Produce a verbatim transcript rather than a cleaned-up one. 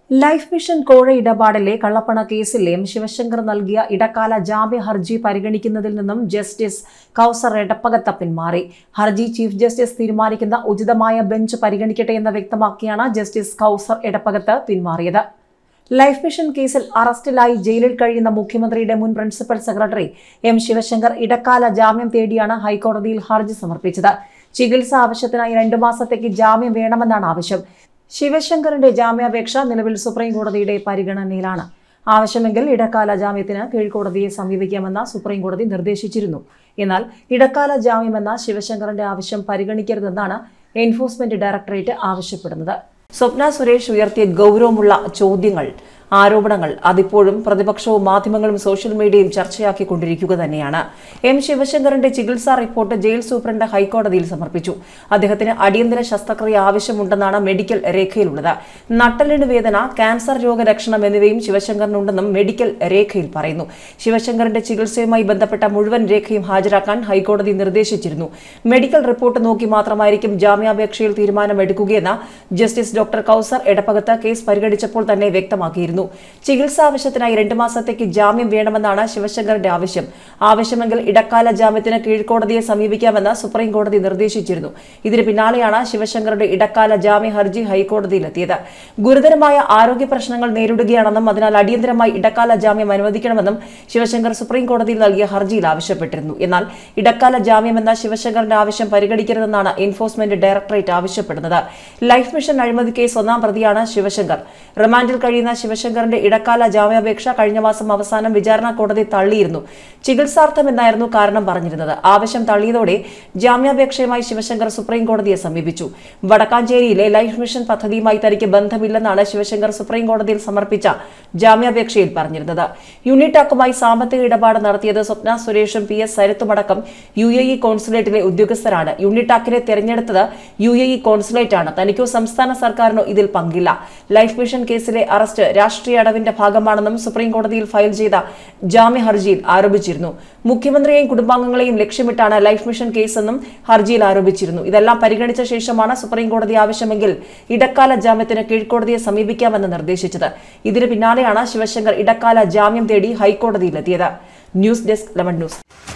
Life mission കോഴ ഇടപാടിലെ കള്ളപ്പണ കേസിൽ എം ശിവശങ്കർ നൽകിയ ഇടക്കാല ജാമ്യ ഹർജി പരിഗണിക്കുന്നതിൽ നിന്നും ജസ്റ്റിസ് കൗസർ എടപ്പകത്ത് പിന്മാറി. ഹർജി ചീഫ് ജസ്റ്റിസ് തീരുമാനിക്കുന്ന ഉചിതമായ ബെഞ്ച് പരിഗണിക്കട്ടെ എന്ന് വ്യക്തമാക്കിയാണ് ജസ്റ്റിസ് കൗസർ എടപ്പകത്ത് പിന്മാറിയത്. ലൈഫ് മിഷൻ കേസിൽ അറസ്റ്റിലായി ജയിലിൽ കഴിയുന്ന മുഖ്യമന്ത്രിയുടെ മുൻ പ്രിൻസിപ്പൽ സെക്രട്ടറി എം ശിവശങ്കർ ഇടക്കാല ജാമ്യം തേടിയാണ് ഹൈക്കോടതിയിൽ ഹർജി സമർപ്പിച്ചത്. ചികിത്സാ ആവശ്യത്തിനായി രണ്ടു മാസത്തേക്ക് ജാമ്യം വേണമെന്നാണ് ആവശ്യം. ശിവശങ്കറിന്റെ ജാമ്യാപേക്ഷ നിലവിൽ സുപ്രീം കോടതിയുടെ പരിഗണനയിലാണ്. ആവശ്യമെങ്കിൽ ഇടക്കാല ജാമ്യത്തിന് കീഴ്ക്കോടതിയെ സമീപിക്കാമെന്ന് സുപ്രീം കോടതി നിർദ്ദേശിച്ചിരുന്നു. എന്നാൽ ഇടക്കാല ജാമ്യമെന്ന ശിവശങ്കറിന്റെ ആവശ്യം പരിഗണിക്കരുതെന്നാണ് എൻഫോഴ്സ്മെന്റ് ഡയറക്ടറേറ്റ് ആവശ്യപ്പെടുന്നത്. സ്വപ്ന സുരേഷ് ഉയർത്തിയ ഗൗരവമുള്ള ചോദ്യങ്ങൾ, ആരോപണങ്ങൾ അതിപ്പോഴും പ്രതിപക്ഷവും മാധ്യമങ്ങളും സോഷ്യൽ മീഡിയയും ചർച്ചയാക്കിക്കൊണ്ടിരിക്കുക തന്നെയാണ്. എം ശിവശങ്കറിന്റെ ചികിത്സാ റിപ്പോർട്ട് ജയിൽ സൂപ്രണ്ട് ഹൈക്കോടതിയിൽ സമർപ്പിച്ചു. അദ്ദേഹത്തിന് അടിയന്തര ശസ്ത്രക്രിയ ആവശ്യമുണ്ടെന്നാണ് മെഡിക്കൽ രേഖയിലുള്ളത്. നട്ടലിന് വേദന, ക്യാൻസർ രോഗലക്ഷണം എന്നിവയും ശിവശങ്കറിനുണ്ടെന്നും മെഡിക്കൽ രേഖയിൽ പറയുന്നു. ശിവശങ്കറിന്റെ ചികിത്സയുമായി ബന്ധപ്പെട്ട മുഴുവൻ രേഖയും ഹാജരാക്കാൻ ഹൈക്കോടതി നിർദ്ദേശിച്ചിരുന്നു. മെഡിക്കൽ റിപ്പോർട്ട് നോക്കി മാത്രമായിരിക്കും ജാമ്യാപേക്ഷയിൽ തീരുമാനമെടുക്കുകയെന്ന് justice doctor Kauser Edappagath case പരിഗണിച്ചപ്പോൾ തന്നെ വ്യക്തമാക്കിയിരുന്നു. ചികിത്സാ ആവശ്യത്തിനായി രണ്ടു മാസത്തേക്ക് ജാമ്യം വേണമെന്നാണ് ശിവശങ്കറിന്റെ ആവശ്യം. ആവശ്യമെങ്കിൽ ഇടക്കാല ജാമ്യത്തിന് കീഴ്ക്കോടതിയെ സമീപിക്കാമെന്ന് സുപ്രീം കോടതി നിർദ്ദേശിച്ചിരുന്നു. ഇതിന് പിന്നാലെയാണ് ശിവശങ്കറുടെ ഇടക്കാല ജാമ്യ ഹർജി ഹൈക്കോടതിയിലെത്തിയത്. ഗുരുതരമായ ആരോഗ്യ പ്രശ്നങ്ങൾ നേരിടുകയാണെന്നും അതിനാൽ അടിയന്തരമായി ഇടക്കാല ജാമ്യം അനുവദിക്കണമെന്നും ശിവശങ്കർ സുപ്രീം കോടതിയിൽ നൽകിയ ഹർജിയിൽ ആവശ്യപ്പെട്ടിരുന്നു. എന്നാൽ ഇടക്കാല ജാമ്യമെന്ന ശിവശങ്കറിന്റെ ആവശ്യം പരിഗണിക്കരുതെന്നാണ് എൻഫോഴ്സ്മെന്റ് ഡയറക്ടറേറ്റ് ആവശ്യപ്പെടുന്നത്. ലൈഫ് മിഷൻ അഴിമതി കേസ് ഒന്നാം പ്രതിയാണ് ശിവശങ്കർ. റിമാൻഡിൽ കഴിയുന്ന ശിവശങ്കർ ശിവശങ്കറിന്റെ ഇടക്കാല ജാമ്യാപേക്ഷ കഴിഞ്ഞ മാസം അവസാനം വിചാരണ കോടതി തള്ളിയിരുന്നു. ചികിത്സാർത്ഥം എന്നായിരുന്നു കാരണം പറഞ്ഞിരുന്നത്. ആവശ്യം തള്ളിയതോടെ ജാമ്യാപേക്ഷയുമായി ശിവശങ്കർ സുപ്രീം കോടതിയെ സമീപിച്ചു. വടക്കാഞ്ചേരിയിലെ ലൈഫ് മിഷൻ പദ്ധതിയുമായി തനിക്ക് ബന്ധമില്ലെന്നാണ് ശിവശങ്കർ സുപ്രീം കോടതിയിൽ സമർപ്പിച്ച ജാമ്യാപേക്ഷയിൽ പറഞ്ഞിരുന്നത്. യൂണിടാക്കുമായി സാമ്പത്തിക ഇടപാട് നടത്തിയത് സ്വപ്ന സുരേഷും പി എസ് സരിത്തുമടക്കം യു എ ഇ കോൺസുലേറ്റിലെ ഉദ്യോഗസ്ഥരാണ്. യൂണിടാക്കിനെ തെരഞ്ഞെടുത്തത് യു എ ഇ കോൺസുലേറ്റാണ്. തനിക്കോ സംസ്ഥാന സർക്കാരിനോ ഇതിൽ പങ്കില്ല. ലൈഫ് മിഷൻ കേസിലെ അറസ്റ്റ് രാഷ്ട്രീയ അടവിന്റെ ഭാഗമാണെന്നും സുപ്രീം കോടതിയിൽ ഫയൽ ചെയ്ത ജാമ്യ ഹർജിയിൽ ആരോപിച്ചിരുന്നു. മുഖ്യമന്ത്രിയെയും കുടുംബാംഗങ്ങളെയും ലക്ഷ്യമിട്ടാണ് ലൈഫ് മിഷൻ കേസെന്നും ഹർജിയിൽ ആരോപിച്ചിരുന്നു. ഇതെല്ലാം പരിഗണിച്ച ശേഷമാണ് സുപ്രീം കോടതി ആവശ്യമെങ്കിൽ ഇടക്കാല ജാമ്യത്തിന് കീഴ്ക്കോടതിയെ സമീപിക്കാമെന്ന് നിർദ്ദേശിച്ചത്. ഇതിന് പിന്നാലെയാണ് ശിവശങ്കർ ഇടക്കാല ജാമ്യം തേടി ഹൈക്കോടതിയിലെത്തിയത്. News desk lemon news.